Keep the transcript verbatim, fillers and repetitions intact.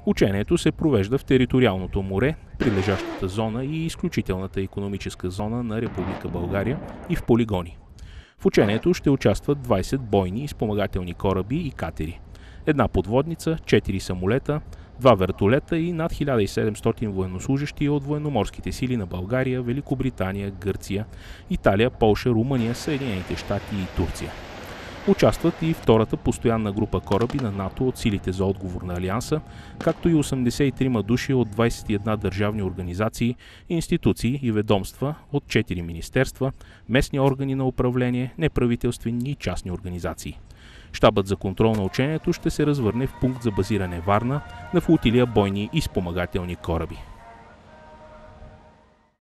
Учението се провежда в териториалното море, прилежащата зона и изключителната икономическа зона на Република България и в полигони. В учението ще участват двайсет бойни и спомагателни кораби и катери, една подводница, четири самолета, два вертолета и над хиляда и седемстотин военнослужащи от военноморските сили на България, Великобритания, Гърция, Италия, Полша, Румъния, Съединените щати и Турция. Участват и втората постоянна група кораби на НАТО от силите за отговор на Алианса, както и осемдесет и трима души от двайсет и една държавни организации, институции и ведомства от четири министерства, местни органи на управление, неправителствени и частни организации. Щабът за контрол на учението ще се развърне в пункт за базиране Варна на флотилия бойни и спомагателни кораби.